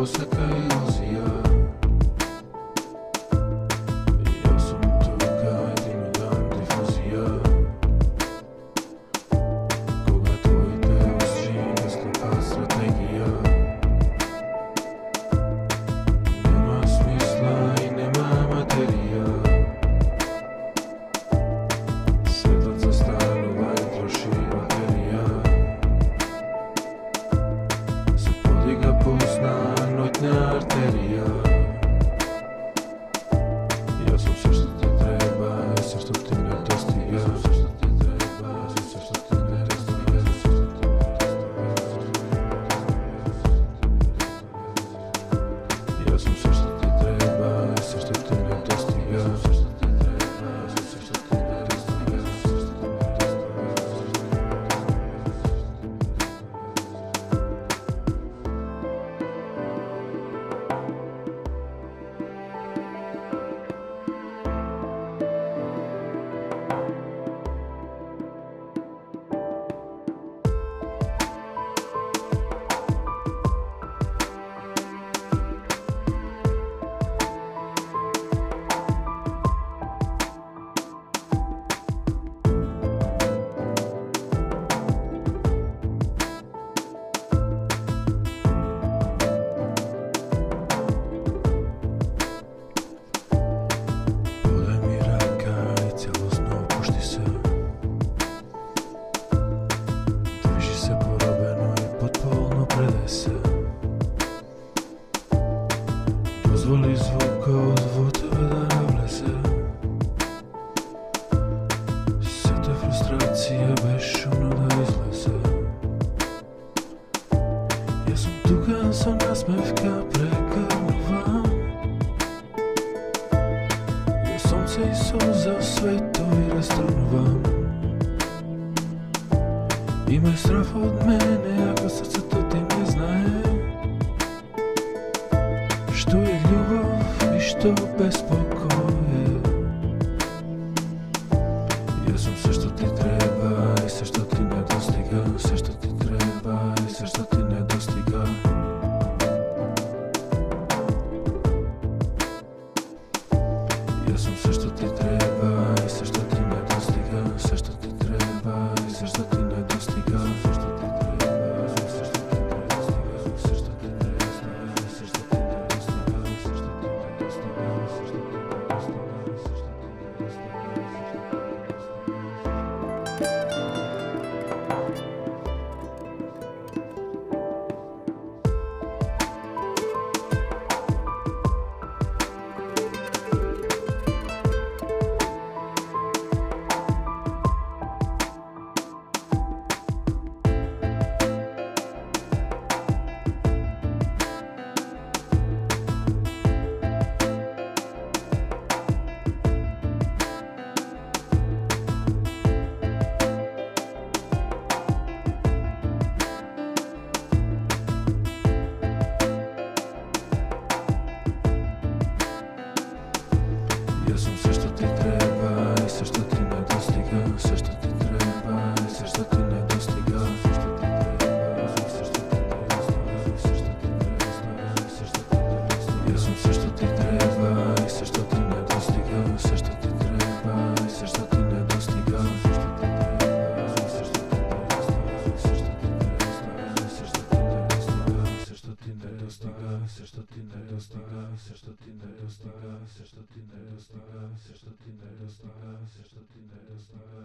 poseka iluzija. Ja sam tuga i ti mi dam difuzija. Koga tvoj deus čini sklopa strategija. Nema smisla i nema materija. Svetlac za stanova i troši baterija. Se podiga pulsna noćna arterija. Ja sam sve što ti treba i sve što ti nedostiga. Ja sam sve što ti treba i sve što ti nedostiga. Ja sam sve što ti treba i sve što ti nedostiga. Dozvoli zvuka od vodove da navleze. Sve te frustracije bešumno da izleze. Ja sam tugan sa nasmevka pregrnuvam. Ja sunce i suza svetovi rastrnuvam. Imaj strah od mene ako srce to ti ne znaje. Što je ljubav i što bespokoje. Ja sam sve što ti treba i sve što ti nedostiga. Sve što ti treba i sve što ti nedostiga. Ja sam sve što ti treba i sve što ti nedostiga. Sve što ti treba i sve što ti nedostiga. Sve što ti treba i sve što ti nedostiga. Sve što ti treba i sve što ti Ja sam sve što ti treba i sve što ti nedostiga. Sve što ti treba i sve što ti nedostiga. Sve što ti treba i sve što ti nedostiga. Sve što ti treba i sve što ti nedostiga. Ja sam sve što ti treba i sve što ti nedostiga. Sve što ti treba i sve što ti nedostiga. Sve što ti treba i sve što ti nedostiga. Sve što ti nedostiga. Sve što ti nedostiga. Sve što ti nedostiga. Sve što ti nedostiga. Sve što ti nedostiga. Sve što ti nedostiga. Sve što ti nedostiga.